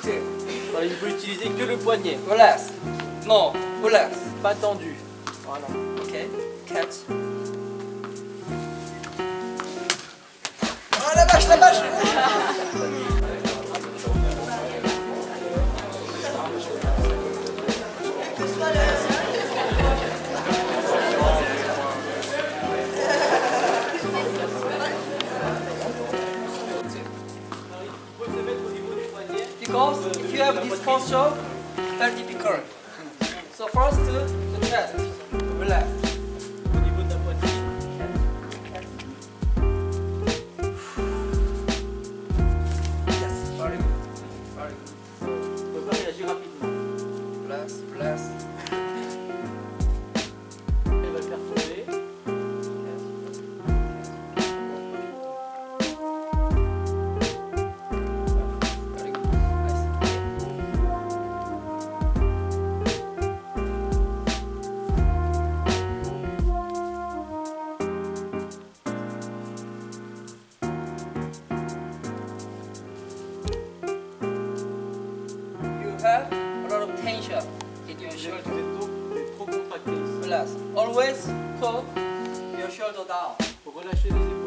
Alors, il faut utiliser que le poignet. Relax. No, relax. Pas tendu. Voilà. Ok, catch. Oh la vache, la vache! Because if you have this posture, very difficult. So first, the chest. Relax. Au niveau de la poitrine. Yes, very good. Very good. Il ne faut pas réagir rapidement. Relax, relax. Elle va le faire tomber. Very good. Nice. You have a lot of tension in your Vous shoulder. êtes trop contracté ici. Relax. Always put your shoulder down. Il faut relâcher les épaules.